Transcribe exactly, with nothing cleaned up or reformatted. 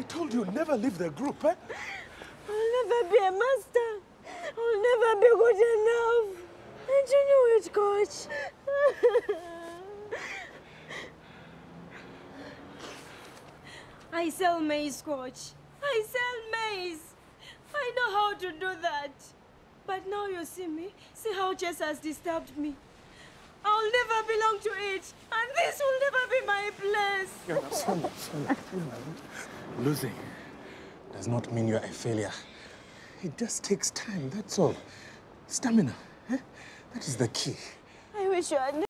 told you never leave the group, eh? I'll never be a master. I'll never be good enough. And you know it, Coach. I sell maize, Coach. I sell maize. I know how to do that. But now you see me. See how Jess has disturbed me. I'll never belong to it. And this will never be my place. Yeah, Sonia, Sonia, losing does not mean you're a failure. It just takes time, that's all. Stamina, eh? That is the key. I wish you had